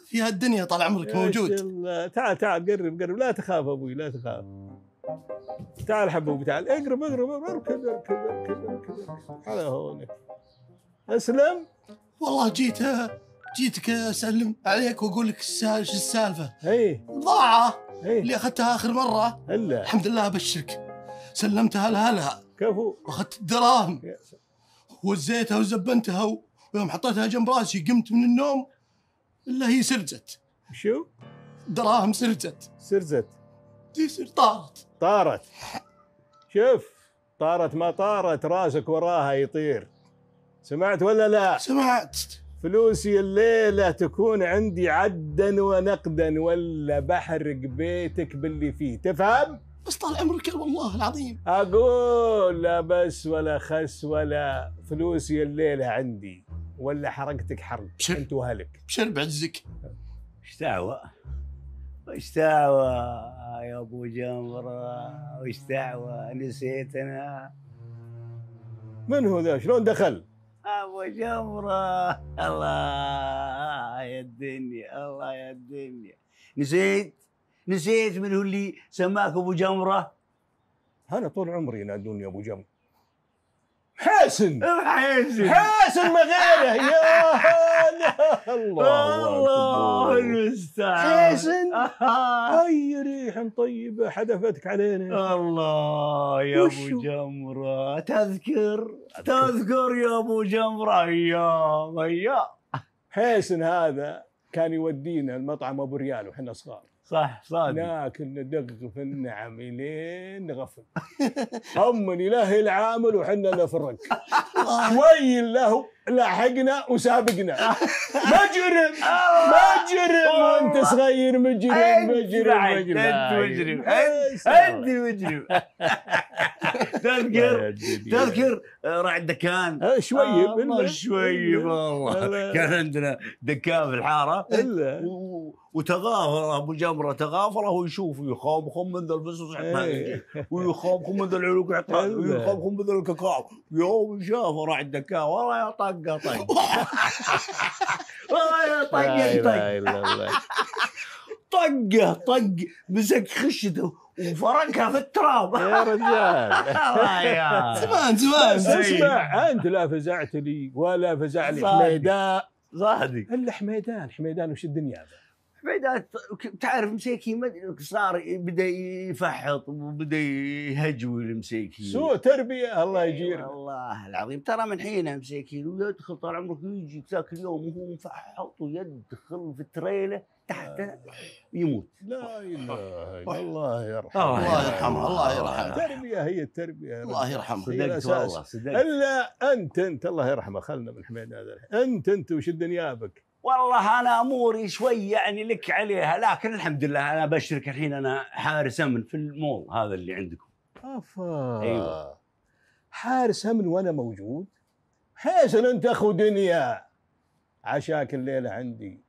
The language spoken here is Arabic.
في هالدنيا طال عمرك موجود. تعال قرب لا تخاف ابوي لا تخاف. تعال حبوبي تعال اقرب اركض على هونك. اسلم. والله جيتك اسلم عليك واقول لك شو السالفه. البضاعه اللي اخذتها اخر مره الحمد لله ابشرك سلمتها لها كفو واخذت الدراهم وزيتها وزبنتها ويوم حطيتها جنب راسي قمت من النوم الا هي سرجت. شو؟ دراهم سرجت طارت. شوف طارت ما طارت راسك وراها يطير. سمعت ولا لا؟ سمعت. فلوسي الليلة تكون عندي عدا ونقدا ولا بحرق بيتك باللي فيه. تفهم؟ بس طال عمرك والله العظيم أقول لا بس ولا خس ولا فلوسي الليلة عندي ولا حرقتك حرق أنت وهلك. بشر بعزك. وش دعوة يا أبو جمرة وش دعوة نسيتنا. من هو ذا شلون دخل؟ أبو جمرة الله يا الدنيا نسيت من هو اللي سماك أبو جمرة. أنا طول عمري ينادوني أبو جمرة. حاسن ما غيره. يا الله المستعان. حاسن اي ريح طيبه حدفتك علينا. الله يا ابو جمره تذكر يا ابو جمره ايام. حاسن هذا كان يودينا المطعم ابو ريال وحنا صغار. صح صادق. ناكل ندق في النعم لين نغفل. هم الاله العامل وحنا نفرق. شوي الله لاحقنا وسابقنا. مجرم وانت صغير مجرم. انت مجرم. تذكر راعي الدكان. شوي والله كان عندنا دكان في الحاره وتغافر ابو جمره تغافر وهو يشوف يخام من ذا الفصوص ويخام من ذا العلوق ويخام من ذا الكاكاو. يوم شافه راعي الدكان والله يا طق طق مسك خشته وفركها في التراب. يا رجال زمان اسمع انت لا فزعت لي ولا فزع لي حميدان. صادق. الا حميدان وش الدنيا هذا؟ حميدان تعرف مسيكي صار بدا يفحط وبدا يهجوي المسيكي. سوء تربيه الله يجير. والله العظيم ترى من حينها مسيكين ويدخل طال عمرك يجي ذاك اليوم وهو مفحط ويدخل في التريله تحت يموت. لا اله الا الله يرحمه. الله يرحمه. الله يرحمه. التربيه هي التربيه. الله يرحمه. صدقت والله صدقت. الا انت الله يرحمه خلنا من حميد هذا. انت وش الدنيا بك؟ والله انا اموري شوي يعني لك عليها لكن الحمد لله انا بشرك الحين انا حارس امن في المول هذا اللي عندكم. ايوه حارس امن وانا موجود. حسن انت اخو دنيا عشاك الليله عندي